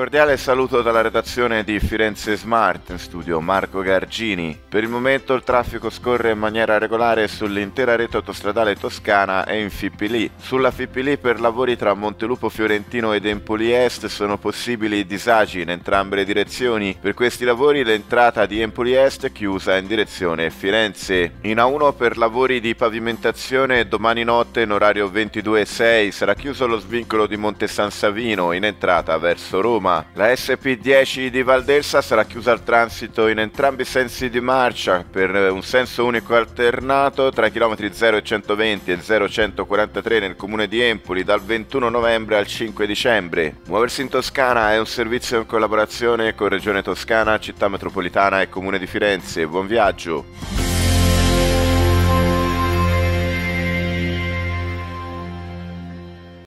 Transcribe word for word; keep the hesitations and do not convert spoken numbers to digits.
cordiale saluto dalla redazione di Firenze Smart, in studio Marco Gargini. Per il momento il traffico scorre in maniera regolare sull'intera rete autostradale toscana e in Fippili. Sulla Fippili per lavori tra Montelupo Fiorentino ed Empoli Est sono possibili disagi in entrambe le direzioni. Per questi lavori l'entrata di Empoli Est è chiusa in direzione Firenze. In A uno per lavori di pavimentazione domani notte in orario ventidue e sei sarà chiuso lo svincolo di Monte San Savino in entrata verso Roma. La S P dieci di Valdelsa sarà chiusa al transito in entrambi i sensi di marcia per un senso unico alternato tra i chilometri zero e centoventi e zero centoquarantatré nel comune di Empoli dal ventuno novembre al cinque dicembre. Muoversi in Toscana è un servizio in collaborazione con Regione Toscana, Città Metropolitana e Comune di Firenze. Buon viaggio!